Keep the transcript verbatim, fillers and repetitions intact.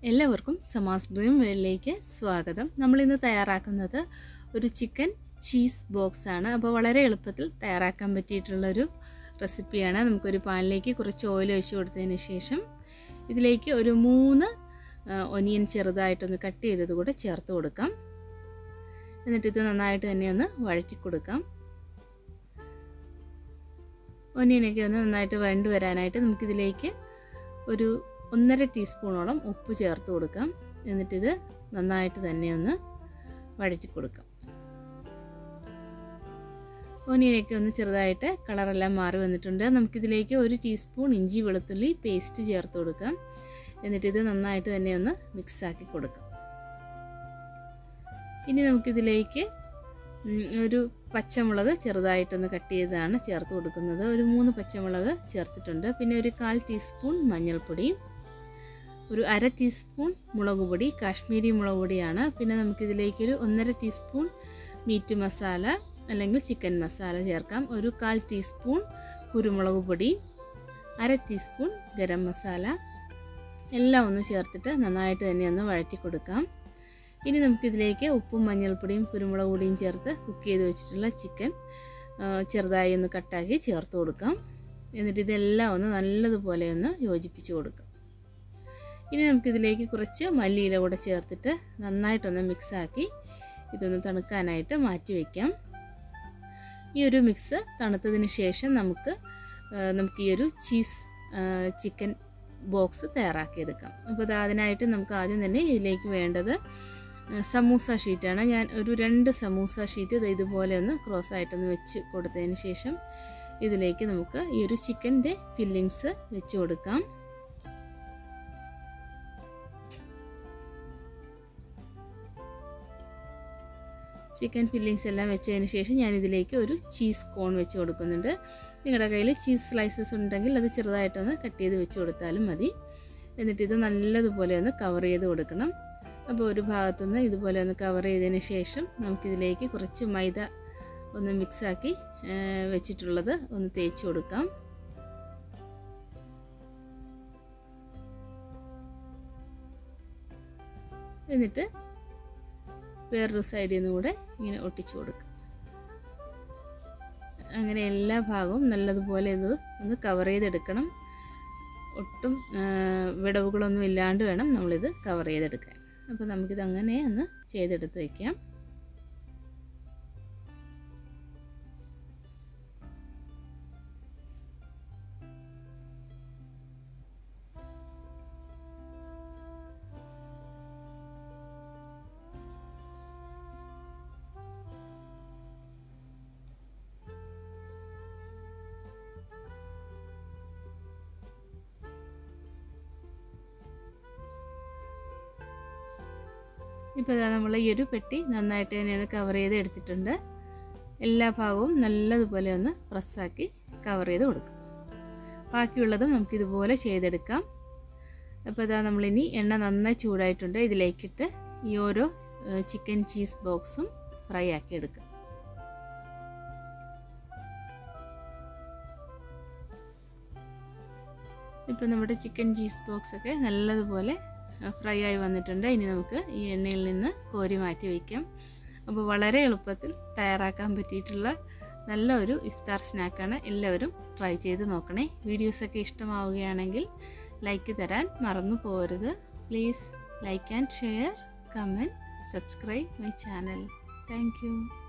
എല്ലാവർക്കും സമാസ് ഡ്രീം വേൾഡിലേക്ക് സ്വാഗതം. നമ്മൾ ഇന്ന് തയ്യാറാക്കുന്നത് ഒരു ചിക്കൻ ചീസ് ബോക്സ് ആണ്. അപ്പോൾ വളരെ എളുപ്പത്തിൽ തയ്യാറാക്കാൻ പറ്റിയിട്ടുള്ള ഒരു റെസിപ്പിയാണ്. നമുക്കൊരു പാനിലേക്ക് കുറച്ച് ഓയിൽ ഒഴിച്ച് കൊടുത്തതിന് ശേഷം ഇതിലേക്ക് ഒരു മൂന്ന് ഒനിയൻ ചെറുതായിട്ടൊന്ന് കട്ട് ചെയ്തത് കൂടെ ചേർത്ത് കൊടുക്കാം. എന്നിട്ട് ഇത് നന്നായിട്ട് തന്നെ ഒന്ന് വഴറ്റി കൊടുക്കാം. ഒനിയനൊക്കെ ഒന്ന് നന്നായിട്ട് വഴണ്ട് വരാനായിട്ട് നമുക്കിതിലേക്ക് ഒരു ഒന്നര ടീസ്പൂണോളം ഉപ്പ് ചേർത്ത് കൊടുക്കാം. എന്നിട്ടിത് നന്നായിട്ട് തന്നെ ഒന്ന് വഴറ്റി കൊടുക്കാം. ഒനിയനൊക്കെ ഒന്ന് ചെറുതായിട്ട് കളറെല്ലാം മാറി വന്നിട്ടുണ്ട്. നമുക്കിതിലേക്ക് ഒരു ടീസ്പൂൺ ഇഞ്ചി വെളുത്തുള്ളി പേസ്റ്റ് ചേർത്ത് കൊടുക്കാം. എന്നിട്ടിത് നന്നായിട്ട് തന്നെ ഒന്ന് മിക്സാക്കി കൊടുക്കാം. ഇനി നമുക്കിതിലേക്ക് ഒരു പച്ചമുളക് ചെറുതായിട്ടൊന്ന് കട്ട് ചെയ്താണ് ചേർത്ത് കൊടുക്കുന്നത്. ഒരു മൂന്ന് പച്ചമുളക് ചേർത്തിട്ടുണ്ട്. പിന്നെ ഒരു കാൽ ടീസ്പൂൺ മഞ്ഞൾപ്പൊടി, ഒരു അര ടീസ്പൂൺ മുളക് പൊടി, കാശ്മീരി മുളക് പൊടിയാണ്. പിന്നെ നമുക്കിതിലേക്കൊരു ഒന്നര ടീസ്പൂൺ മീറ്റ് മസാല അല്ലെങ്കിൽ ചിക്കൻ മസാല ചേർക്കാം. ഒരു കാൽ ടീസ്പൂൺ കുരുമുളക് പൊടി, അര ടീസ്പൂൺ ഗരം മസാല എല്ലാം ഒന്ന് ചേർത്തിട്ട് നന്നായിട്ട് തന്നെ ഒന്ന് വഴറ്റി കൊടുക്കാം. ഇനി നമുക്കിതിലേക്ക് ഉപ്പും മഞ്ഞൾപ്പൊടിയും കുരുമുളക് പൊടിയും ചേർത്ത് കുക്ക് ചെയ്ത് വെച്ചിട്ടുള്ള ചിക്കൻ ചെറുതായി ഒന്ന് കട്ടാക്കി ചേർത്ത് കൊടുക്കാം. എന്നിട്ട് ഇതെല്ലാം ഒന്ന് നല്ലതുപോലെ ഒന്ന് യോജിപ്പിച്ച് കൊടുക്കാം. ഇനി നമുക്കിതിലേക്ക് കുറച്ച് മല്ലിയില കൂടെ ചേർത്തിട്ട് നന്നായിട്ടൊന്ന് മിക്സാക്കി ഇതൊന്ന് തണുക്കാനായിട്ട് മാറ്റി വയ്ക്കാം. ഈ ഒരു മിക്സ് തണുത്തതിന് ശേഷം നമുക്ക് നമുക്ക് ഈ ഒരു ചീസ് ചിക്കൻ ബോക്സ് തയ്യാറാക്കിയെടുക്കാം. അപ്പോൾ അതിനായിട്ട് നമുക്ക് ആദ്യം തന്നെ ഇതിലേക്ക് വേണ്ടത് സമൂസ ഷീറ്റാണ്. ഞാൻ ഒരു രണ്ട് സമൂസ ഷീറ്റ് ഇതുപോലെ ഒന്ന് ക്രോസ് ആയിട്ടൊന്ന് വെച്ച് കൊടുത്തതിന് ശേഷം ഇതിലേക്ക് നമുക്ക് ഈ ഒരു ചിക്കൻ്റെ ഫില്ലിങ്സ് വെച്ച് കൊടുക്കാം. ചിക്കൻ ഫില്ലിങ്സ് എല്ലാം വെച്ചതിന് ശേഷം ഞാനിതിലേക്ക് ഒരു ചീസ് കോൺ വെച്ച് കൊടുക്കുന്നുണ്ട്. നിങ്ങളുടെ കയ്യിൽ ചീസ് സ്ലൈസസ് ഉണ്ടെങ്കിൽ അത് ചെറുതായിട്ടൊന്ന് കട്ട് ചെയ്ത് വെച്ച് കൊടുത്താലും മതി. എന്നിട്ട് ഇത് നല്ലതുപോലെ ഒന്ന് കവർ ചെയ്ത് കൊടുക്കണം. അപ്പോൾ ഒരു ഭാഗത്തുനിന്ന് ഇതുപോലെ ഒന്ന് കവർ ചെയ്തതിന് ശേഷം നമുക്കിതിലേക്ക് കുറച്ച് മൈദ ഒന്ന് മിക്സാക്കി വെച്ചിട്ടുള്ളത് ഒന്ന് തേച്ച് കൊടുക്കാം. എന്നിട്ട് വേറൊരു സൈഡിൽ നിന്ന് കൂടെ ഇങ്ങനെ ഒട്ടിച്ചു കൊടുക്കാം. അങ്ങനെ എല്ലാ ഭാഗവും നല്ലതുപോലെ ഇത് ഒന്ന് കവർ ചെയ്തെടുക്കണം. ഒട്ടും വിടവുകളൊന്നും ഇല്ലാണ്ട് വേണം നമ്മളിത് കവർ ചെയ്തെടുക്കാൻ. അപ്പോൾ നമുക്കിത് അങ്ങനെ ഒന്ന് ചെയ്തെടുത്ത് വയ്ക്കാം. ഇപ്പോൾ നമ്മൾ ഈ ഒരു പെട്ടി നന്നായിട്ട് തന്നെ ഒന്ന് കവർ ചെയ്ത് എടുത്തിട്ടുണ്ട്. എല്ലാ ഭാഗവും നല്ലതുപോലെ ഒന്ന് പ്രസ്സാക്കി കവർ ചെയ്ത് കൊടുക്കാം. ബാക്കിയുള്ളതും നമുക്കിതുപോലെ ചെയ്തെടുക്കാം. അപ്പോൾ ഇതാ നമ്മളിനി എണ്ണ നന്നായി ചൂടായിട്ടുണ്ട്. ഇതിലേക്കിട്ട് ഈ ഓരോ ചിക്കൻ ചീസ് ബോക്സും ഫ്രൈ ആക്കി എടുക്കാം. ഇപ്പോൾ നമ്മുടെ ചിക്കൻ ചീസ് ബോക്സൊക്കെ നല്ലതുപോലെ ഫ്രൈ ആയി വന്നിട്ടുണ്ട്. ഇനി നമുക്ക് ഈ എണ്ണയിൽ നിന്ന് കോരി മാറ്റി വയ്ക്കാം. അപ്പോൾ വളരെ എളുപ്പത്തിൽ തയ്യാറാക്കാൻ പറ്റിയിട്ടുള്ള നല്ല ഒരു ഇഫ്താർ സ്നാക്കാണ്. എല്ലാവരും ട്രൈ ചെയ്ത് നോക്കണേ. വീഡിയോസൊക്കെ ഇഷ്ടമാവുകയാണെങ്കിൽ ലൈക്ക് തരാൻ മറന്നു പോകരുത്. Please like and share, comment, subscribe my channel. Thank U.